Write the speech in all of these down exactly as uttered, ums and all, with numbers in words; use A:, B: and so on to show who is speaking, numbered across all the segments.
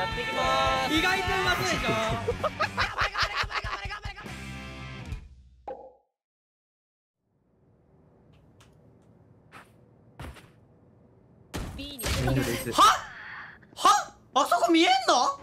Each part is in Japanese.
A: やっていきまーす。
B: 意外とうまそうでしょ。
A: ははあそこ見えんの？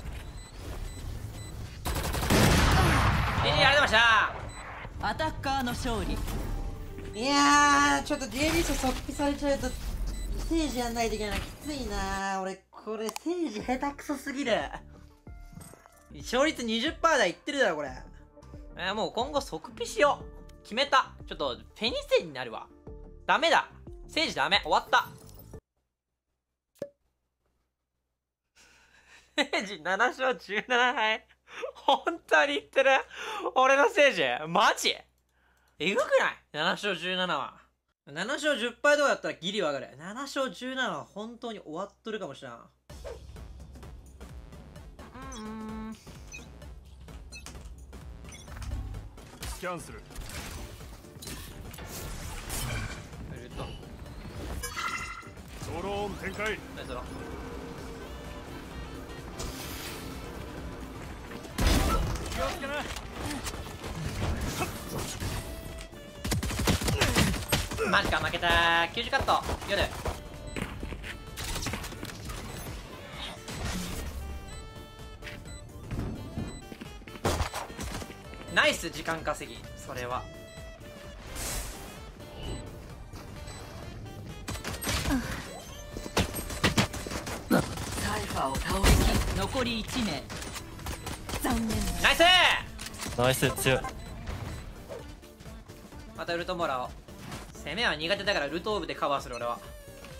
A: えー、やられました。
C: アタッカーの勝利。
D: いやー、ちょっと ジェイリスト速記されちゃうとステージやんないといけない。きついなー。俺これステージ下手くそすぎる。
A: 勝率 にじゅっパーセント 台いってるだろこれ。えー、もう今後即ピしよう。決めた。ちょっとフェニセになるわ。ダメだ。セージダメ。終わった。セージなな勝じゅうなな敗。本当に言ってる？俺のセージマジえぐくない？ なな 勝じゅうななは。なな勝じゅっ敗とかだったらギリわかる。なな勝じゅうななは本当に終わっとるかもしれん。うん。
E: スキャンする。
A: えっと
E: ドローン展開。
A: ナイスだろ。
E: 気をつけな。
A: マジか負けたー。きゅうじゅうカット夜。ナイス時間稼ぎ。それは
C: サイファーを倒しき残りいち名。残念。
A: ナイス。
F: ナイス強い。
A: またウルトもらおう。攻めは苦手だからルトーブでカバーする俺は。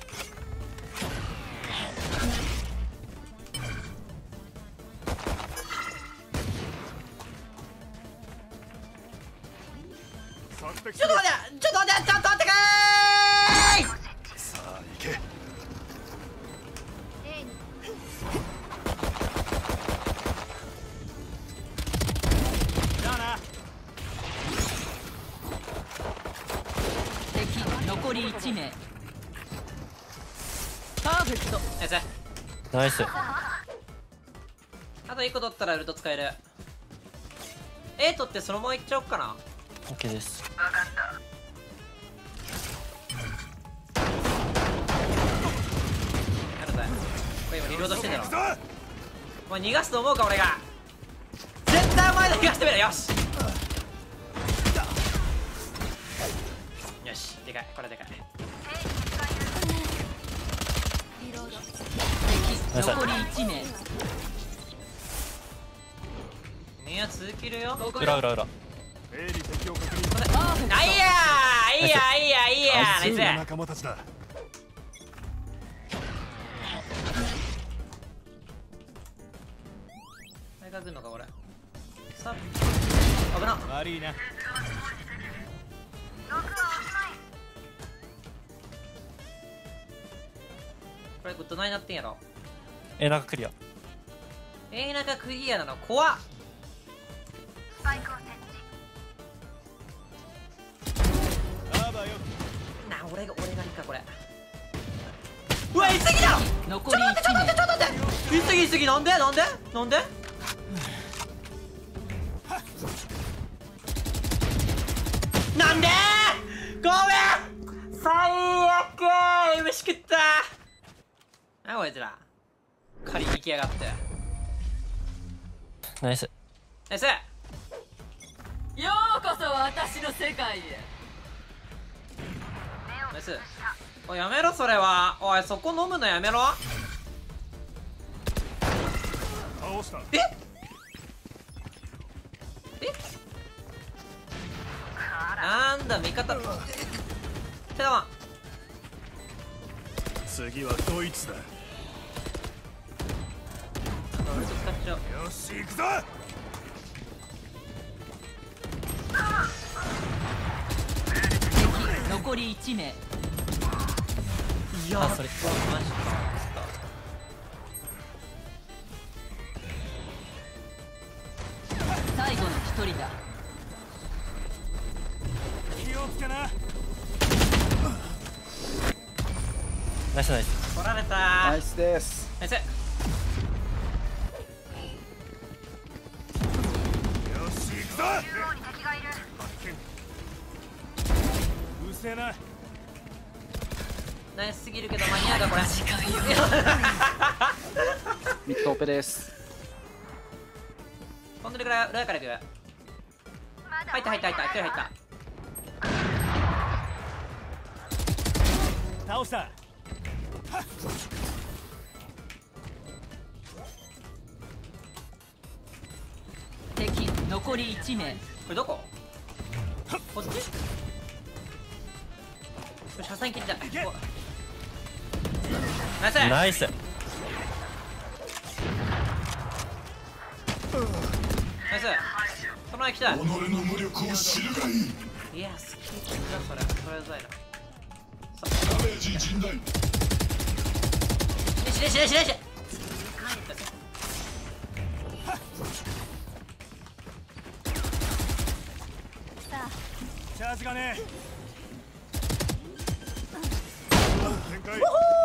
A: ちょっと待ってちょっと待ってちょっと待ってかーい。
E: さあ行け。じゃあな。
C: 敵残りいち名。パーフェクト。
A: ナイス。
F: ナイス。
A: あといっこ取ったらウルト使える。 A 取ってそのままいっちゃおっかな。
F: OK です。
A: やるぜ。これ今リロードしてんだろ。お前逃がすと思うか俺が。絶対お前で逃がしてみろ。よしよし。でかい。これでかい。
C: 敵残りいち名。
A: みんな続けるよ。
F: 裏裏裏。
E: Aに敵を確認。
A: あいやーいいやいいやいいやナイス。
E: 仲間たちだ。
A: 大学来んのかこれ。さ危な。
E: 悪いな。
A: これどないなってんやろ。
F: え、なんかクリア。
A: えー、なんかクリアなの怖っ。
E: あばよ。
A: な俺が俺がいいかこれ。うわ言い過ぎだろ。
C: 残
A: ちょっと待ってちょっと待ってちょっと待って言い過ぎ言い過ぎ。なんでなんでなんでなんでごめん最悪。飯食った。あこいつら借りに来やがって。
F: ナイス。
A: ナイス。
C: ようこそ私の世界へ。
A: ナイス。おいやめろそれは。おいそこ飲むのやめろ。
E: 倒した。
A: ええなんだ味方手玉。
E: 次はドイツだ。
A: 使っちゃう。
E: よし行くぞ。
C: 敵残りいち名。
A: いや
F: あそれ
A: マジか。
C: 最後の一人だ。
E: 気をつけな。
F: ナイスナイス。
A: 取られたー。
G: ナイスです。
A: ナイス。 ナイスすぎるけど間に合うかこれ。
B: ミッドオペです。
A: 飛んでるから裏から行く。入った入った入った一人入った。
E: 倒した。
C: 敵残りいち名。
A: これどこ？こっち？よし、挟み切りたい。おナイス
F: ナイス。
A: ナイス。その前来た。己の無力を知るがいい。いや、スキルだそれ。それうざいな。ダメージ甚大。しれしれしれしれ。
E: チャージがねえ。展開。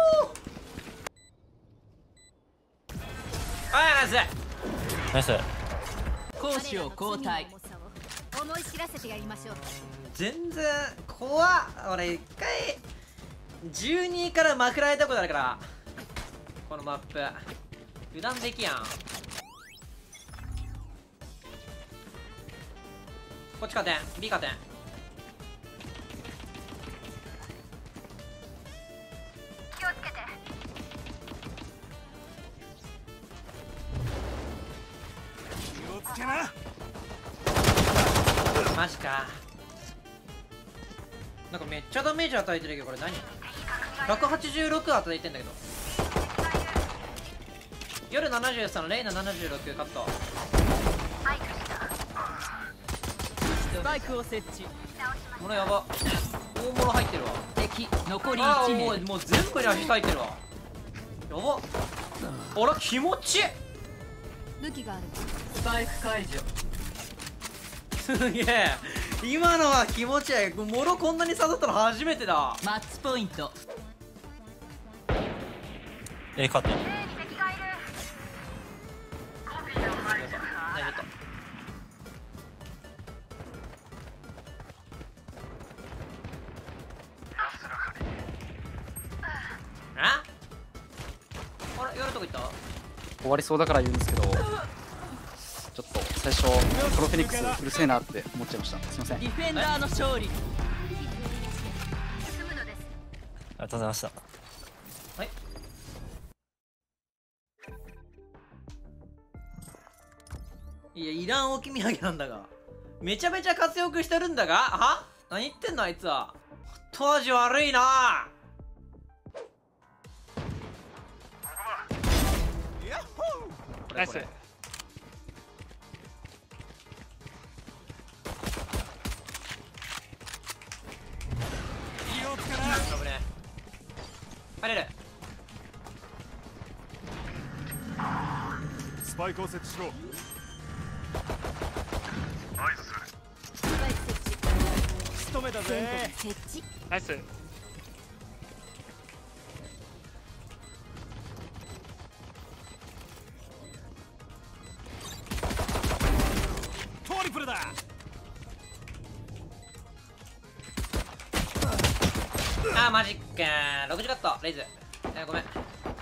A: あー、ナイス。
F: ナイス。
C: 攻守を交代。
G: 思い知らせてやりましょう。
A: 全然怖っ。俺一回じゅうにからまくられたことあるからこのマップ油断できやん。こっち加点 B 加点。
G: 気をつけて。
E: 気をつけな。
A: マジか。なんかめっちゃダメージ与えてるけどこれ何？ひゃくはちじゅうろく与えてんだけど。夜ななじゅうさん、レイナななじゅうろくカット。
C: スパイクを設置。
A: ものやば。大物入ってるわ。
C: 敵残りい
A: ああ、
C: ち名。
A: もうもう全部に足入ってるわ。やば。あら気持ちいい。
G: 武器がある。
C: スパイク解除。
A: すげえ。今のは気持ちいい。もろこんなに刺さったの初めてだ。
C: マッチポイント。
F: えー、カット。
A: ああれ、やるとこ行った？
B: 終わりそうだから言うんですけど、ちょっと最初プロフェニックスうるせえなって思っちゃいました。すいません。
C: ディフェンダーの勝利。
G: 進むのです。
F: ありがとうございました。
A: はい。いや、いらん置き土産なんだが。めちゃめちゃ活躍してるんだがは何言ってんのあいつは。後味悪いな。
H: ナイス。
A: これ
E: 気をつけな。
A: 危ねえ。入れる。
E: スパイクを設置しろ。
G: スパイク設置。
E: 仕留めたぜ。
G: 設置。
H: ナイス。
E: トリプルだ。
A: あーマジックー。ろくじゅうカットレイズ。えー、ごめん。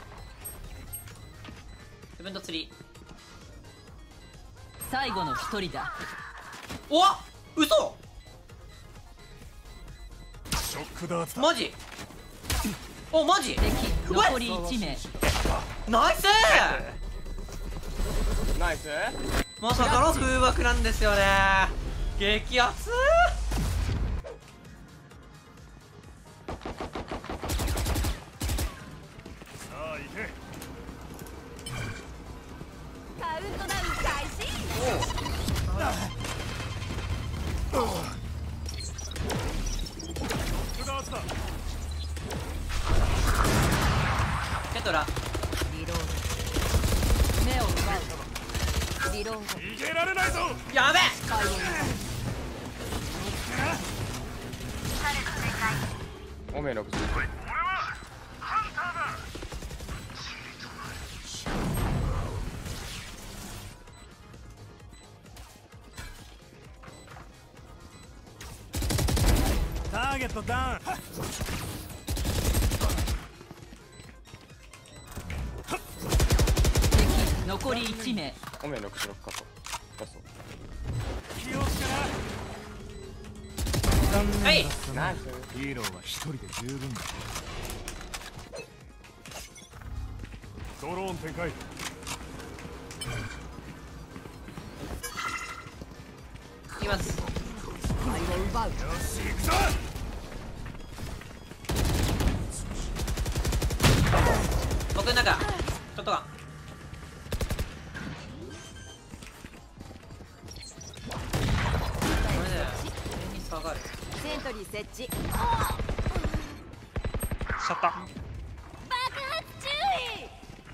A: セブンとスリー。
C: 最後の一人だ。
A: おわっ嘘
E: ショックダーツだ。
A: マジおマジ
C: 敵残りいち名。
A: ナイス
H: ナイス。
A: まさかの空爆なんですよね。激アツ。
E: さあ行け。
G: カウントダウン開始。
E: ショックダーツだ。
A: ケトラ
C: リロード。目を奪う。
G: リロード。
E: 逃げられないぞ。
A: やべえ。
H: オメろくじゅう。
E: ターゲットダウン。
C: 残りいち名。
H: オメンろくじゅうろくカットラス
E: 気をつけ
A: はい
H: トナイス。
E: なヒーローは一人で十分だ。ドローン展開。よ
A: いきます。
E: し行くぞ。
A: 僕の中ちょっとがこれで上に下がる。
G: セントリー設置。
F: シャッター。
G: 爆発注意。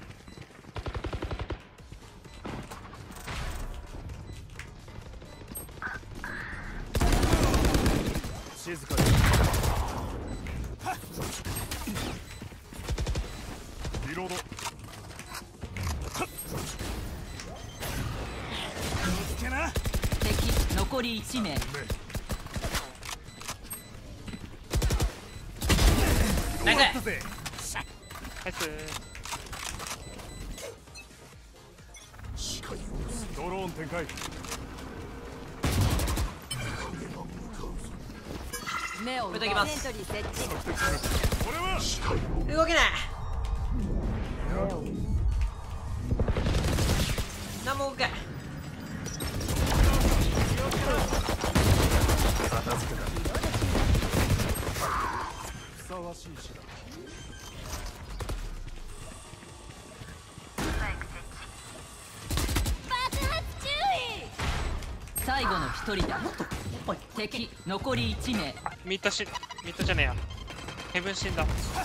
E: 静かに。リロード。気をつけな。
C: 敵残りいち名。
A: ナイス。
E: 終わったぜ。
F: ナイス。
E: ドローン展開。
C: 目を
A: これでいきます。
G: セントリー設置。
E: これは
A: 動けない。何も動けない。
E: ふさわしいしだ。
G: 爆発注意。
C: 最後の一人だ。敵残りいち名。
F: あ、ミッドし、ミッドじゃねえや。ヘブン死んだ。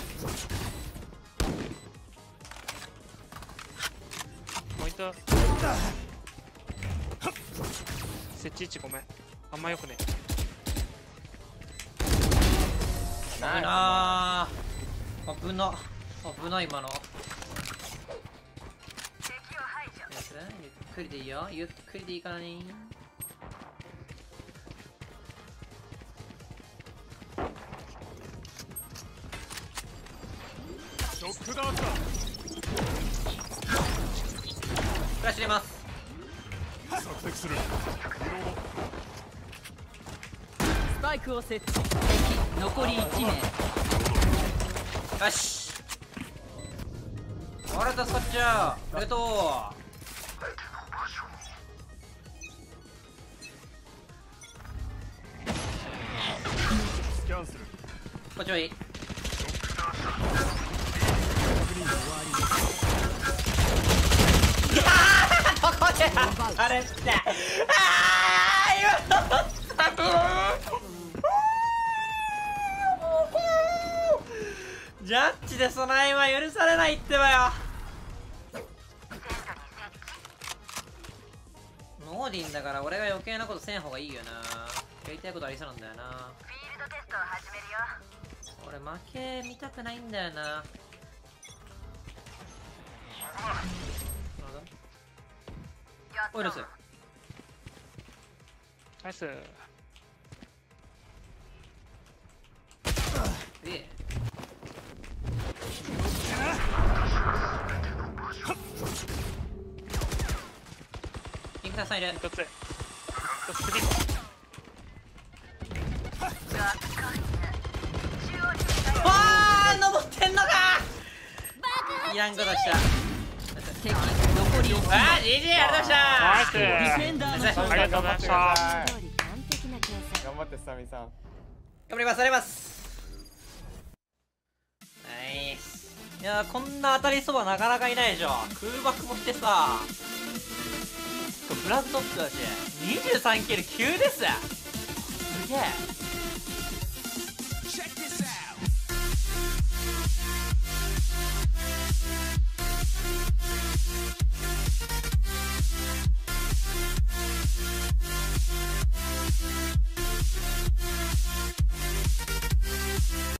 F: ポイント。設置位置ごめん。あんまよくね。
A: 危なー。危な。危ない今の。ゆっくりでいいよ。ゆっくりでいいからね。
E: ショックダーツだ。
A: フラッシュ入れます。
E: 索敵する。リロード。
C: スパイクを設置。敵残りいち名。
A: よし。あれ助かっちゃう。ありがとう。
E: スキャンする。
A: こっちはいい。どこであれってああジャッジでその辺は許されないってばよ。ノーディンだから俺が余計なことせん方がいいよな。やりたいことありそうなんだよな。
G: フィールドテストを始めるよ。
A: 俺負け見たくないんだよな。オイルス
F: ナイス。
A: えインクタさんいる。
F: 一つ。一つ次。
A: わー登ってんのか。いらんことした。
C: 敵残りいち名。
A: あー ジージー ありがとうございました。
F: ナイス。
C: ディフェンダーの勝利。
F: ありがとうございました。
G: 通り完璧な計算。
H: 頑張ってスタミさん。
A: 頑張ります。頑張ります。ナイス。いやーこんな当たりそばなかなかいないでしょ。空爆もしてさ、ブラッドトップだしにじゅうさんキルきゅうです。すげえ。